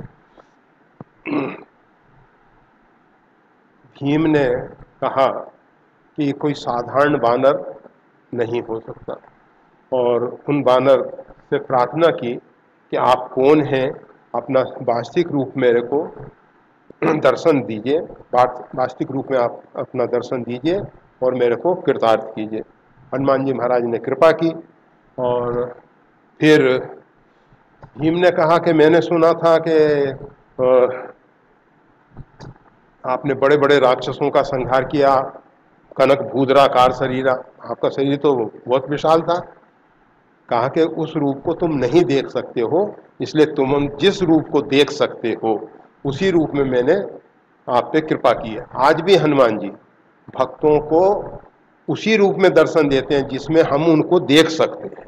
भीम ने कहा कि कोई साधारण बानर नहीं हो सकता, और उन बानर से प्रार्थना की कि आप कौन हैं, अपना वास्तविक रूप मेरे को दर्शन दीजिए, वास्तविक रूप में आप अपना दर्शन दीजिए और मेरे को कृतार्थ कीजिए। हनुमान जी महाराज ने कृपा की। और फिर भीम ने कहा कि मैंने सुना था कि आपने बड़े बड़े राक्षसों का संहार किया, कनक भूदराकार शरीरा, आपका शरीर तो बहुत विशाल था। कहा कि उस रूप को तुम नहीं देख सकते हो, इसलिए तुम जिस रूप को देख सकते हो उसी रूप में मैंने आप पे कृपा की है। आज भी हनुमान जी भक्तों को उसी रूप में दर्शन देते हैं जिसमें हम उनको देख सकते हैं।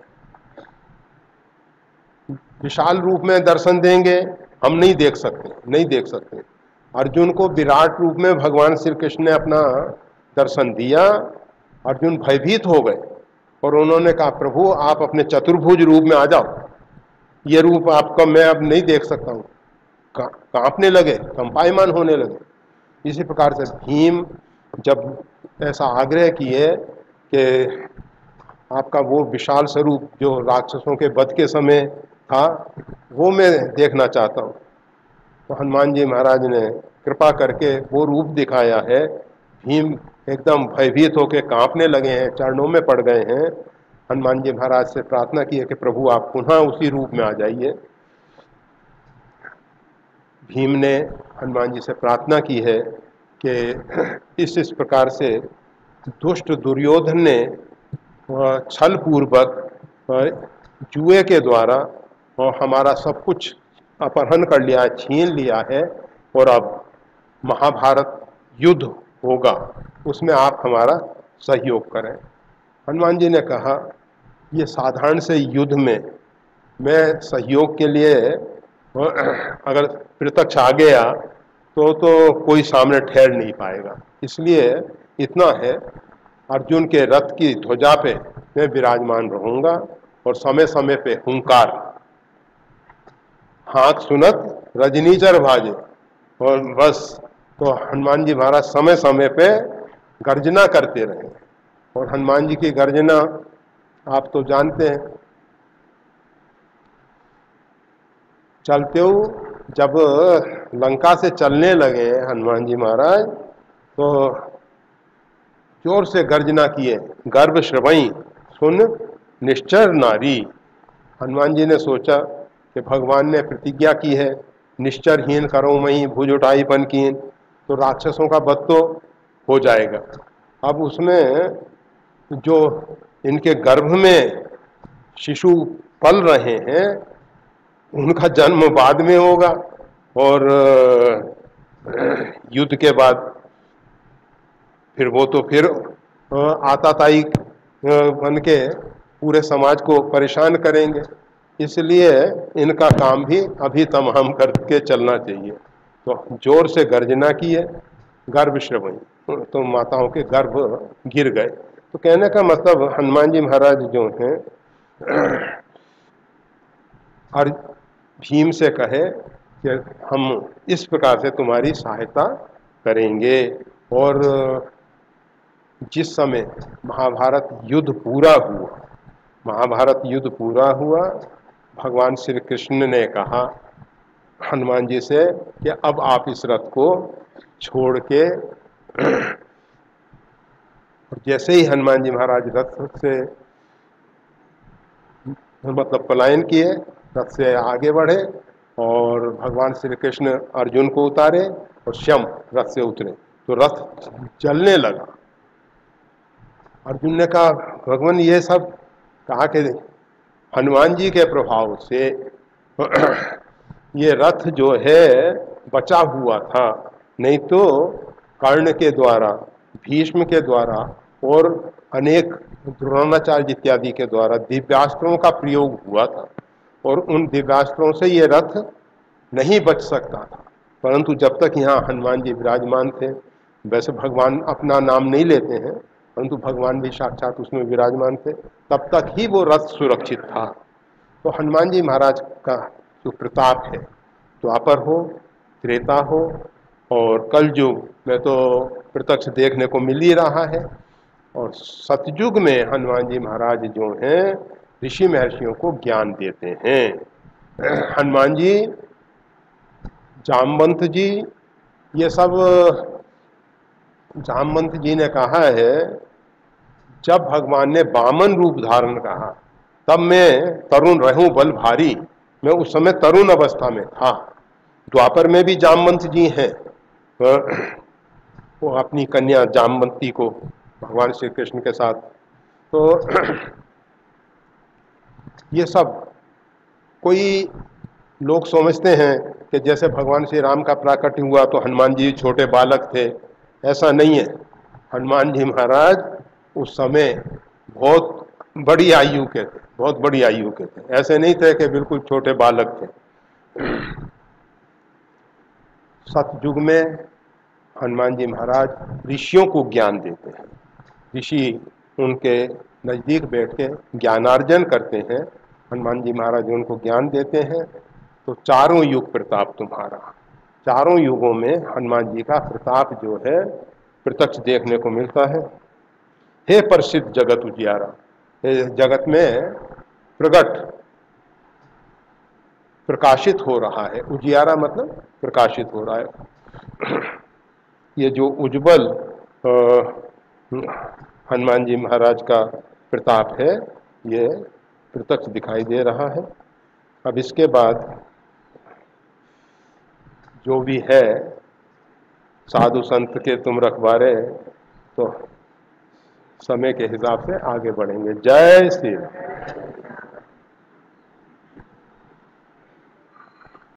विशाल रूप में दर्शन देंगे हम नहीं देख सकते, नहीं देख सकते। अर्जुन को विराट रूप में भगवान श्री कृष्ण ने अपना दर्शन दिया, अर्जुन भयभीत हो गए और उन्होंने कहा प्रभु आप अपने चतुर्भुज रूप में आ जाओ, ये रूप आपका मैं अब नहीं देख सकता हूँ। कांपने लगे, कंपायमान होने लगे। इसी प्रकार से भीम जब ऐसा आग्रह किए कि आपका वो विशाल स्वरूप जो राक्षसों के वध के समय था वो मैं देखना चाहता हूँ, तो हनुमान जी महाराज ने कृपा करके वो रूप दिखाया है। भीम एकदम भयभीत होकर कांपने लगे हैं, चरणों में पड़ गए हैं। हनुमान जी महाराज से प्रार्थना की है कि प्रभु आप पुनः उसी रूप में आ जाइए। भीम ने हनुमान जी से प्रार्थना की है कि इस इस प्रकार से दुष्ट दुर्योधन ने छल पूर्वक जुए के द्वारा और हमारा सब कुछ अपहरण कर लिया है, छीन लिया है, और अब महाभारत युद्ध होगा, उसमें आप हमारा सहयोग करें। हनुमान जी ने कहा ये साधारण से युद्ध में मैं सहयोग के लिए अगर प्रत्यक्ष आ गया तो तो कोई सामने ठहर नहीं पाएगा, इसलिए इतना है अर्जुन के रथ की ध्वजा पे मैं विराजमान रहूंगा और समय समय पे हुंकार, हाँक सुनत रजनीचर भाजे, और बस तो हनुमान जी महाराज समय समय पे गर्जना करते रहे। और हनुमान जी की गर्जना आप तो जानते हैं, चलते हो जब लंका से चलने लगे हनुमान जी महाराज तो जोर से गर्जना किए, गर्भ श्रवई सुन निश्चर नारी। हनुमान जी ने सोचा कि भगवान ने प्रतिज्ञा की है निश्चरहीन करो मई भुज उठाई पन कीन, तो राक्षसों का वध तो हो जाएगा। अब उसमें जो इनके गर्भ में शिशु पल रहे हैं उनका जन्म बाद में होगा, और युद्ध के बाद फिर वो तो फिर आताताई बन के पूरे समाज को परेशान करेंगे, इसलिए इनका काम भी अभी तमाम करके चलना चाहिए। तो जोर से गर्जना की है, गर्भ श्रवई, तो माताओं के गर्भ गिर गए। तो कहने का मतलब हनुमान जी महाराज जो हैं और भीम से कहे कि हम इस प्रकार से तुम्हारी सहायता करेंगे, और जिस समय महाभारत युद्ध पूरा हुआ, महाभारत युद्ध पूरा हुआ, भगवान श्री कृष्ण ने कहा हनुमान जी से कि अब आप इस रथ को छोड़ के, जैसे ही हनुमान जी महाराज रथ से मतलब पलायन किए, रथ से आगे बढ़े और भगवान श्री कृष्ण अर्जुन को उतारे और स्वयं रथ से उतरे, तो रथ जलने लगा। अर्जुन ने कहा भगवान ये सब, कहा कि हनुमान जी के प्रभाव से ये रथ जो है बचा हुआ था, नहीं तो कर्ण के द्वारा, भीष्म के द्वारा और अनेक द्रोणाचार्य इत्यादि के द्वारा दिव्यास्त्रों का प्रयोग हुआ था, और उन दिव्यास्त्रों से ये रथ नहीं बच सकता था। परंतु जब तक यहाँ हनुमान जी विराजमान थे, वैसे भगवान अपना नाम नहीं लेते हैं परंतु भगवान भी साक्षात उसमें विराजमान थे, तब तक ही वो रथ सुरक्षित था। तो हनुमान जी महाराज का जो प्रताप है, द्वापर हो, त्रेता हो और कलयुग में तो प्रत्यक्ष देखने को मिल ही रहा है, और सतयुग में हनुमान जी महाराज जो हैं ऋषि महर्षियों को ज्ञान देते हैं। हनुमान जी, जामवंत जी, ये सब जामवंत जी ने कहा है जब भगवान ने वामन रूप धारण कहा तब मैं तरुण रहूं बल भारी, मैं उस समय तरुण अवस्था में था। द्वापर में भी जामवंत जी हैं, वो अपनी कन्या जामवंती को भगवान श्री कृष्ण के साथ, तो ये सब कोई लोग समझते हैं कि जैसे भगवान श्री राम का प्राकट्य हुआ तो हनुमान जी छोटे बालक थे। ऐसा नहीं है। हनुमान जी महाराज उस समय बहुत बड़ी आयु के थे, बहुत बड़ी आयु के थे। ऐसे नहीं थे कि बिल्कुल छोटे बालक थे। सतयुग में हनुमान जी महाराज ऋषियों को ज्ञान देते हैं। ऋषि उनके नज़दीक बैठ के ज्ञानार्जन करते हैं। हनुमान जी महाराज उनको ज्ञान देते हैं। तो चारों युग प्रताप तुम्हारा, चारों युगों में हनुमान जी का प्रताप जो है प्रत्यक्ष देखने को मिलता है। हे प्रसिद्ध जगत उजियारा, जगत में प्रगट प्रकाशित हो रहा है। उजियारा मतलब प्रकाशित हो रहा है। ये जो उज्जवल हनुमान जी महाराज का प्रताप है, ये प्रत्यक्ष दिखाई दे रहा है। अब इसके बाद जो भी है साधु संत के तुम रखवारे, तो समय के हिसाब से आगे बढ़ेंगे। जय श्री राम।